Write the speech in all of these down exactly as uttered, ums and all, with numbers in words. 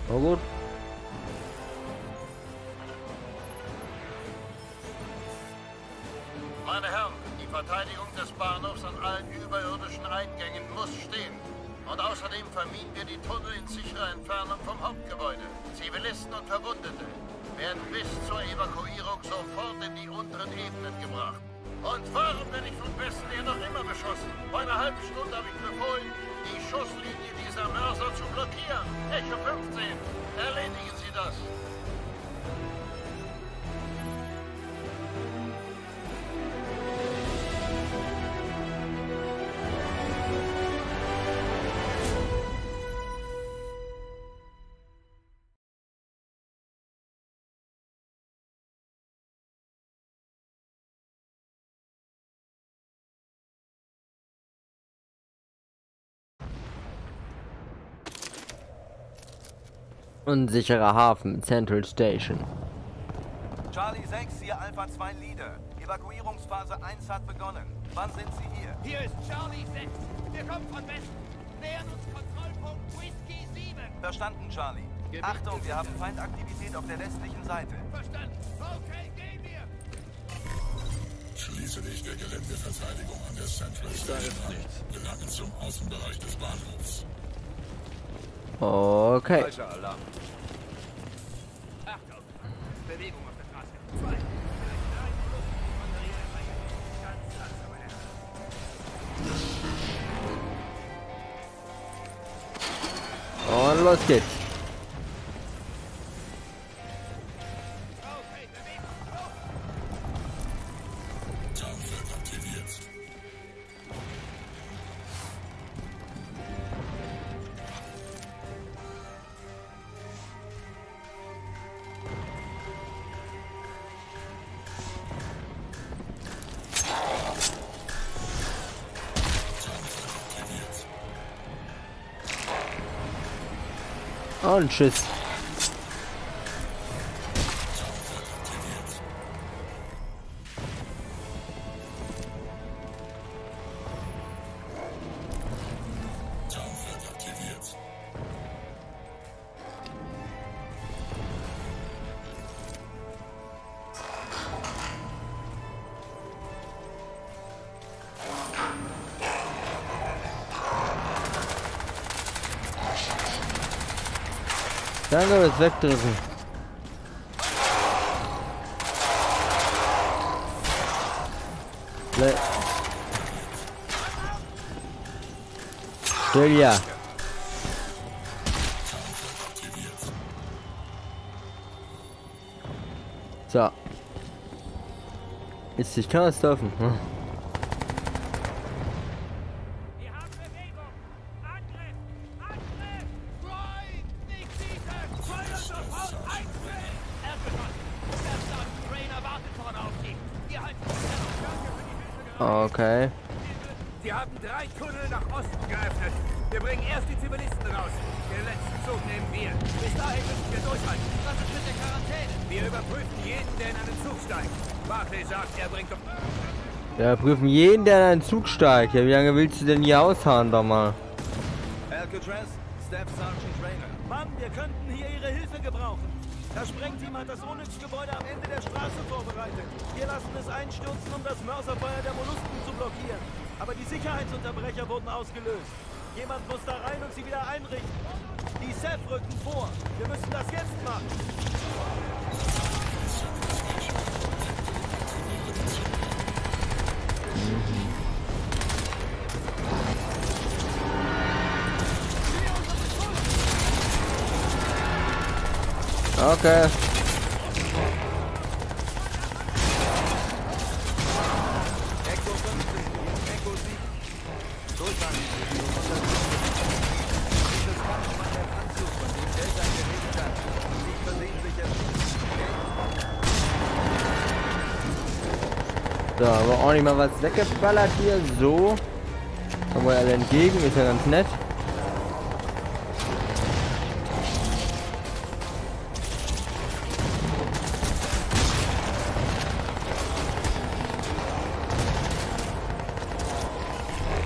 Na gut. Meine Herren, die Verteidigung des Bahnhofs an allen überirdischen Eingängen muss stehen. Und außerdem vermieden wir die Tunnel in sicherer Entfernung vom Hauptgebäude. Zivilisten und Verwundete werden bis zur Evakuierung sofort in die unteren Ebenen gebracht. Und warum werde ich von Westen her noch immer beschossen? Vor einer halben Stunde habe ich befohlen, die Schusslinie dieser Mörser zu blockieren. Echo fünfzehn, erledigen Sie das. Unsicherer Hafen, Central Station. Charlie sechs, hier Alpha zwei Leader. Evakuierungsphase eins hat begonnen. Wann sind Sie hier? Hier ist Charlie sechs. Wir kommen von Westen. Nähern uns Kontrollpunkt Whiskey sieben. Verstanden, Charlie. Achtung, wir haben Feindaktivität auf der westlichen Seite. Verstanden. Okay, gehen wir. Schließe dich der Geländeverteidigung an der Central Station an. Gelange zum Außenbereich des Bahnhofs. Okay. Falscher Alarm. Achtung. Bewegung auf der Straße. Zwei. Vielleicht drei Minuten. Ganz langsam, meine Herren. Und los geht's. Okay, Bewegung. Los. Tarnfeld aktiviert. Und tschüss. Tarnfeld aktiviert. Danke fürs Wegdrücken. Le Still ja. So. Ist die Straße offen? Hm. Wir haben Bewegung. Angriff. Angriff. Roy, nicht schießen. Feuer sofort. Angriff. Erdgeschoss. Erster Trainer wartet vorne auf Sie. Wir halten die Stellung. Danke für die Hilfe. Okay. Sie haben drei Tunnel nach Osten geöffnet. Wir bringen erst die Zivilisten raus. Den letzten Zug nehmen wir. Bis dahin müssen wir durchhalten. Was ist mit der Quarantäne? Wir überprüfen jeden, der in einen Zug steigt. Barclay sagt, er bringt... Wir prüfen jeden, der in einen Zug steigt. Ja, wie lange willst du denn hier ausharren, doch mal? Alcatraz, Staff Sergeant Trainer. Mann, wir könnten hier Ihre Hilfe gebrauchen. Das Sprengteam hat das Onyx-Gebäude am Ende der Straße vorbereitet. Wir lassen es einstürzen, um das Mörserfeuer der Mollusken zu blockieren. Aber die Sicherheitsunterbrecher wurden ausgelöst. Jemand muss da rein und sie wieder einrichten. Die S E F rücken vor. Wir müssen das jetzt machen. Okay. Echo fünfzehn, Echo sieben. Sultan, dieses Kampf war der Anzug, von dem Delta geredet hat. Sie versehen sich jetzt. So, aber auch nicht mal was weggeballert hier. So. Kommen wir alle entgegen, ist ja ganz nett.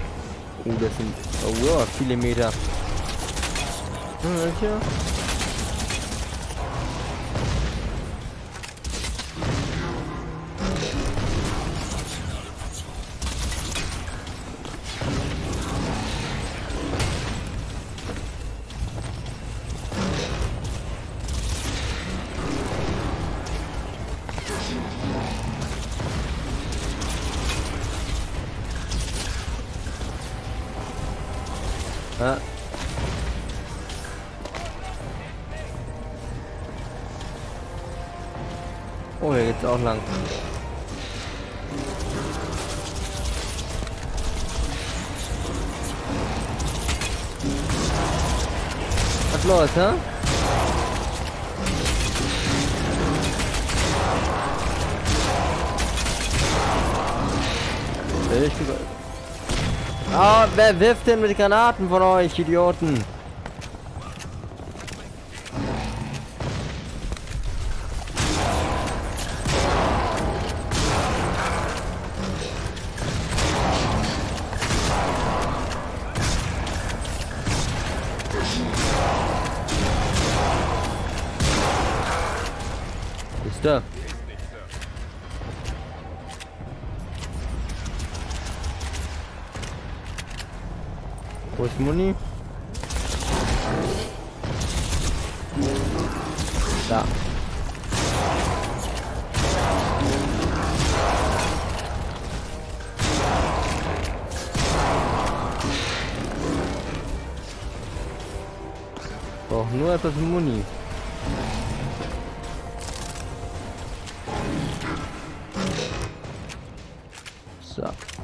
Uh, das sind oh, ja, viele Meter. Hm, hier. Oh, hier geht's auch lang. Was los, hä? Ah, wer wirft denn mit Granaten von euch, Idioten? Ist da? Wo ist Muni? Da. Brauch nur etwas Muni. So.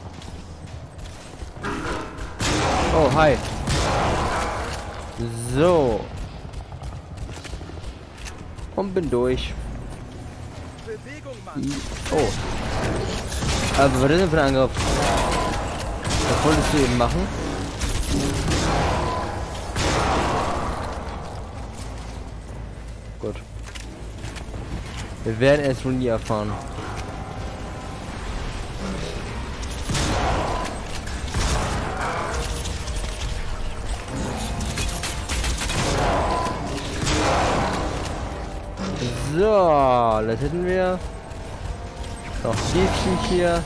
Oh, hi. So. Und bin durch. Bewegung, Mann. Oh. Aber was ist denn für ein Angriff? Was wolltest du eben machen? Gut. Wir werden es wohl nie erfahren. So, das hätten wir. Noch Liebchen hier.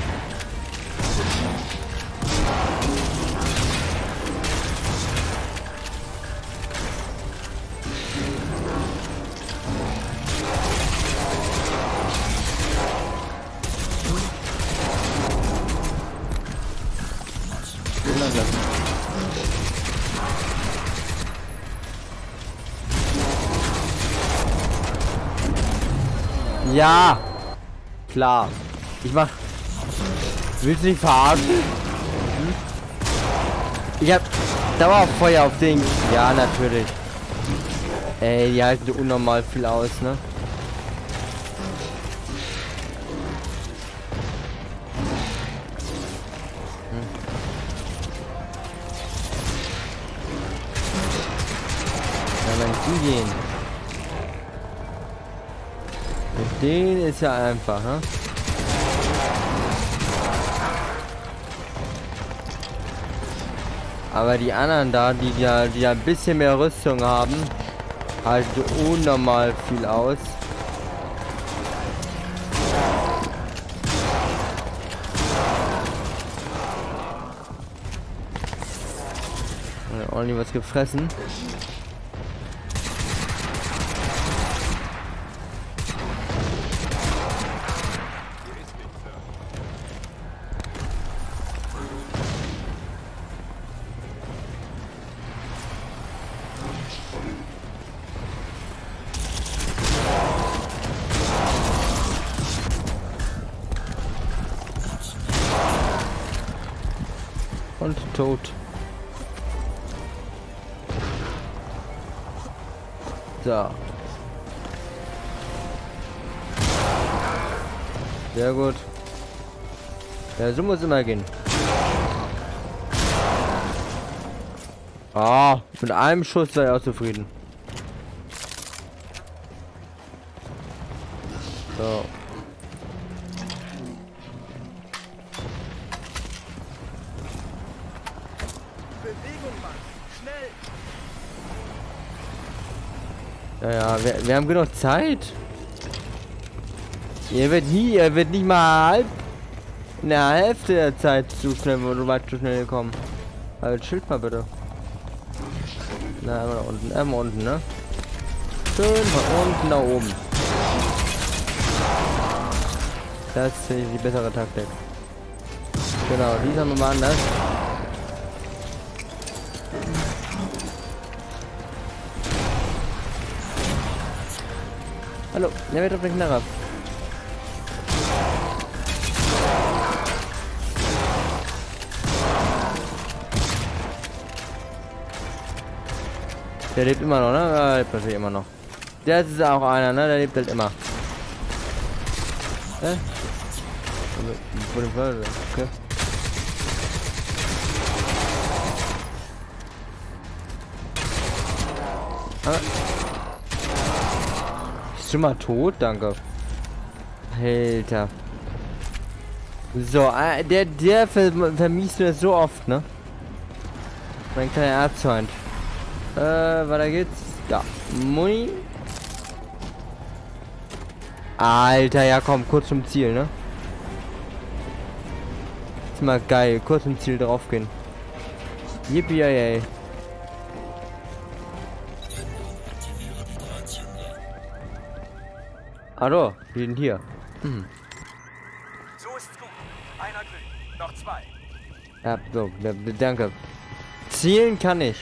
Ja, klar. Ich mach. Willst du dich verarschen? Hm? Ich hab Dauerfeuer auf Ding. Ja, natürlich. Ey, die halten so unnormal viel aus, ne? Hm. Ja, dann die gehen. Den ist ja einfach, ne? Aber die anderen da, die ja, die ja ein bisschen mehr Rüstung haben, halten unnormal viel aus. Ja, ordentlich was gefressen. Und tot. So. Sehr gut. Ja, so muss immer gehen. Ah, mit einem Schuss sei er auch zufrieden. So. Ja, ja, wir, wir haben genug Zeit. Ihr wird nie, ihr wird nicht mal halb in der Hälfte der Zeit zu schnell, wo du weit zu schnell kommen. Also Schild mal bitte. Na, einmal da unten, einmal unten, ne? Schön von unten nach oben. Das ist die bessere Taktik. Genau, die Sachen waren das. Hallo, der wird auf den Knarrer. Der lebt immer noch, ne? Der lebt natürlich immer noch. Der ist auch einer, ne? Der lebt halt immer. Hä? Okay. Ah. Bist du mal tot? Danke. Alter. So, äh, der, der ver vermisst mir das so oft, ne? Mein kleiner Erzfeind. Äh, weiter geht's. Ja. Muni. Alter, ja komm, kurz zum Ziel, ne? Ist mal geil, kurz zum Ziel draufgehen. Yippie, ey. Hallo, wir sind hier. Hm. So ist's gut. Einer grün. Noch zwei. Ja, so, danke. Zielen kann ich.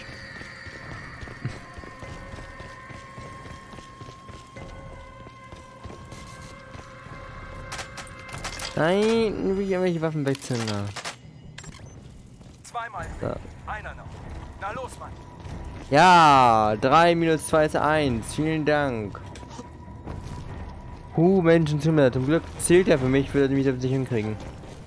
Nein, wie irgendwelche Waffen wechseln da. Zweimal. So. Einer noch. Na los, Mann. Ja, drei minus zwei ist eins. Vielen Dank. Huh, Menschen zu mir. Zum Glück zählt er für mich, würde er mich das nicht hinkriegen.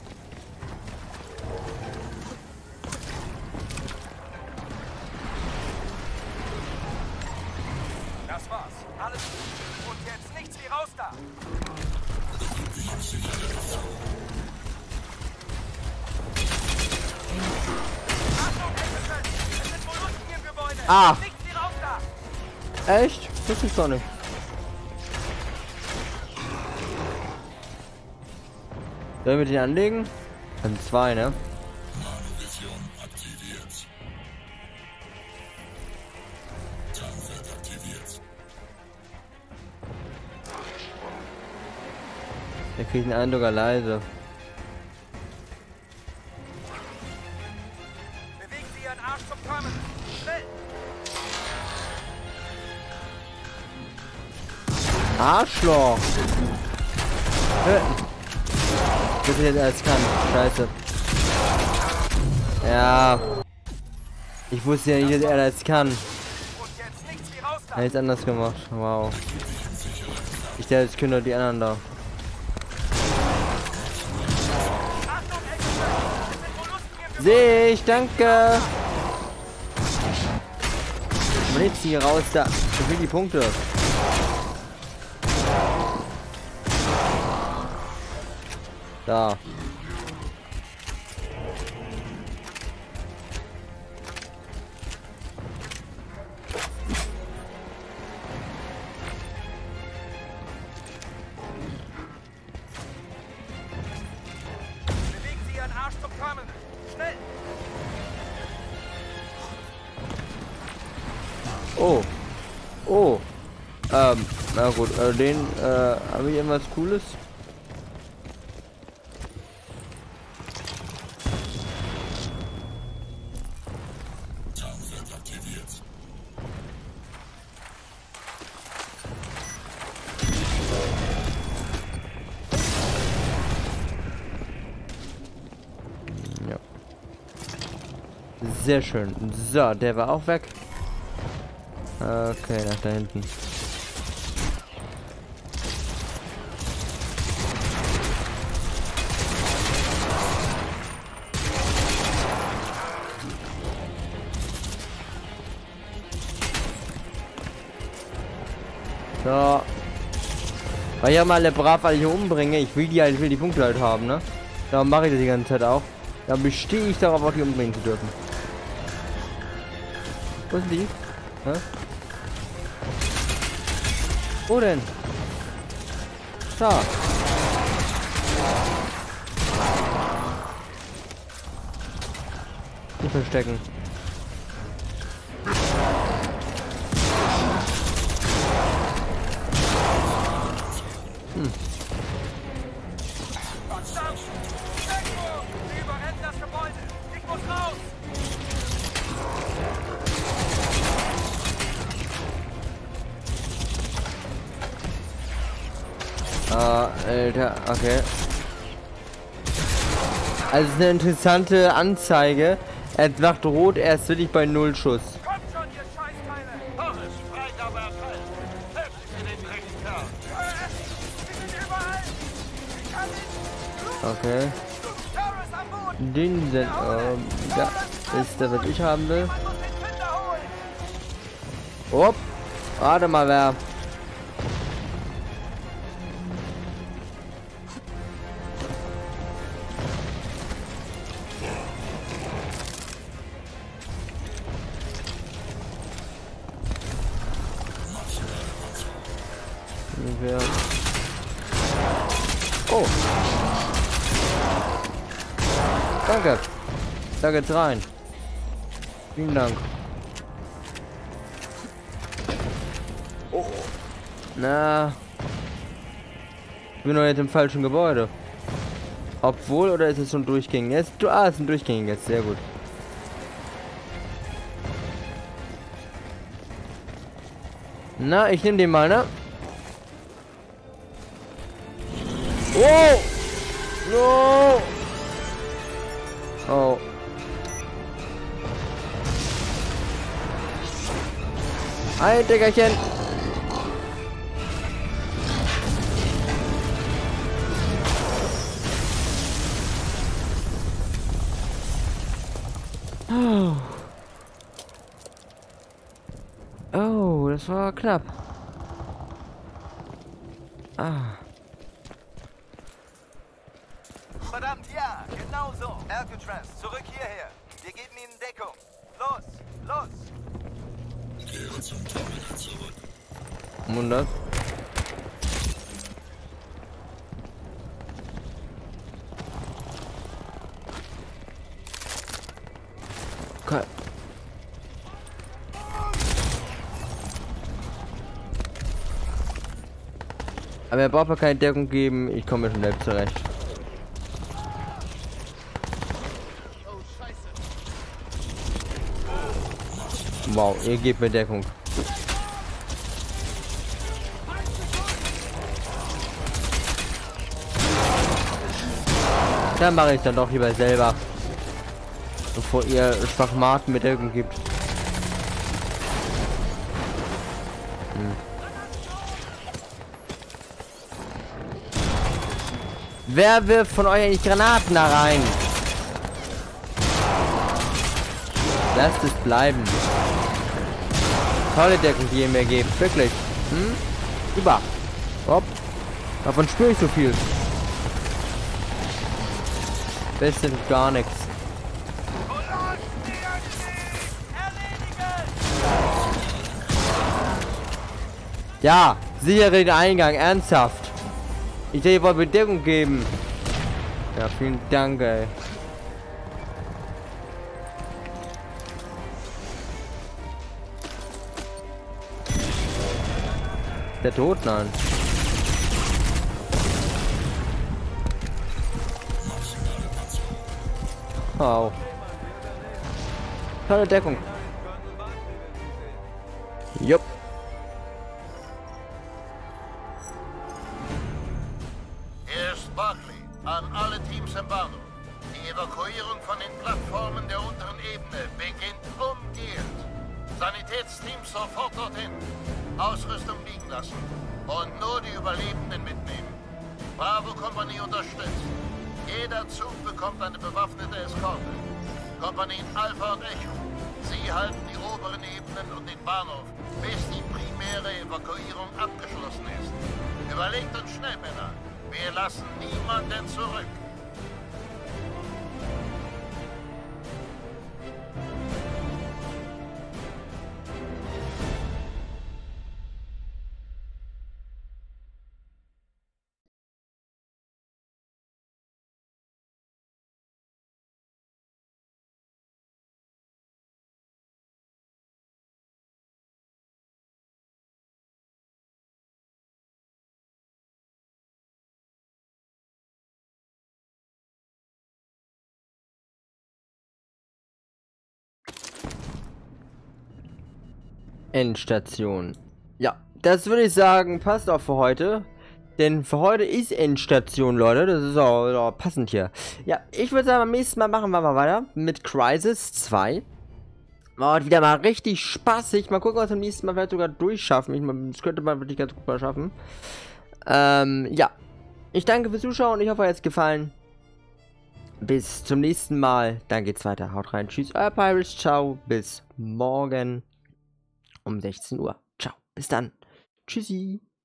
Das war's. Alles gut. Und jetzt nichts wie raus da. Achtung, Eckelfeld! Es sind Mollusken im Gebäude! Ah! Nichts wie raus da! Echt? Das ist doch nicht. Sollen wir den anlegen? Dann zwei, ne? Nanovision aktiviert. Tarnfeld aktiviert. Der kriegt einen Eindruck leise. Bewegen Sie Ihren Arsch zum Terminal! Schnell! Arschloch! Töten! Das ist jetzt alles kann. Scheiße. Ja. Ich wusste ja nicht, dass er das kann. Und jetzt nichts wie raus da! Er hat es anders gemacht. Wow. Ich dachte, jetzt können doch die anderen da. Achtung, Eckelfeld! Es sind Mollusken im Gebäude! Sehe ich, danke. Aber jetzt hier raus da. Ich will die Punkte. Da. Bewegen Sie Ihren Arsch zum Terminal! Schnell! Oh. Oh. Ähm, na gut, äh, den, äh, habe ich irgendwas Cooles? Tarnfeld aktiviert. Ja. Sehr schön. So, der war auch weg. Okay, nach da hinten. So. Weil ich ja mal alle brav alle hier umbringe. Ich will die halt, ich will die Punkte halt haben, ne? Darum mache ich das die ganze Zeit auch. Da bestehe ich darauf, auch die umbringen zu dürfen. Wo sind die? Hä? Wo denn? Da. Nicht verstecken. Hm. Verdammt! Deckung! Sie überrennen das Gebäude! Ich muss raus! Ah, Alter, okay. Also es ist eine interessante Anzeige. Er macht rot, er ist wirklich bei null Schuss. Kommt schon, ihr Scheißteile! Freigabe erteilt. Helfen Sie den Dreckskerl. Wir sind überall. Ich kann nicht. Okay. Den sind, ähm, ja, ist der, was ich haben will. Upp. Warte mal, wer. Wer. Oh. Danke. Da geht's rein. Vielen Dank. Oh. Na. Ich bin noch jetzt im falschen Gebäude. Obwohl, oder ist es schon durchgängig? Jetzt, ah, es ist ein durchgängig jetzt. Sehr gut. Na, ich nehme den mal, ne? Oh! No! Oh. Ein Dickerchen. Oh. Oh, das war knapp. Ah. Verdammt, ja, genau so. Alcatraz, zurück hierher. Wir geben ihnen Deckung. Los, los. Kehre zum Terminal zurück. Wunder. Okay. Aber er braucht mir keine Deckung geben. Ich komme mir schon selbst zurecht. Wow, ihr gebt mir Deckung. Dann mache ich dann doch lieber selber, bevor ihr Schwachmaten mit Deckung gibt. Hm. Wer wirft von euch eigentlich Granaten da rein? Lasst es bleiben. Tolle Deckung, die ihr mir gebt. Wirklich. Hm? Über. Hopp. Davon spüre ich so viel. Das sind gar nichts. Ja, sichere den Eingang. Ernsthaft. Ich hätte wohl Bedeckung geben. Ja, vielen Dank, ey. Der tot? Nein. Wow. Tolle Deckung. Jupp. Hier ist Barclay. An alle Teams im Bahnhof. Die Evakuierung von den Plattformen der unteren Ebene beginnt umgehend. Sanitätsteams sofort dorthin. Ausrüstung liegen lassen. Und nur die Überlebenden mitnehmen. Bravo-Kompanie unterstützt. Jeder Zug bekommt eine bewaffnete Eskorte. Kompanien Alpha und Echo. Sie halten die oberen Ebenen und den Bahnhof, bis die primäre Evakuierung abgeschlossen ist. Überlegt uns schnell, Männer. Wir lassen niemanden zurück. Endstation. Ja, das würde ich sagen, passt auch für heute. Denn für heute ist Endstation, Leute. Das ist auch, auch passend hier. Ja, ich würde sagen, beim nächsten Mal machen wir mal weiter mit Crysis zwei. War wieder mal richtig spaßig. Mal gucken, was wir beim nächsten Mal vielleicht sogar durchschaffen. Ich meine, das könnte man wirklich ganz gut mal schaffen. Ähm, ja. Ich danke fürs Zuschauen. Ich hoffe, euch hat es gefallen. Bis zum nächsten Mal. Dann geht's weiter. Haut rein. Tschüss, euer Pirates. Ciao. Bis morgen um sechzehn Uhr. Ciao. Bis dann. Tschüssi.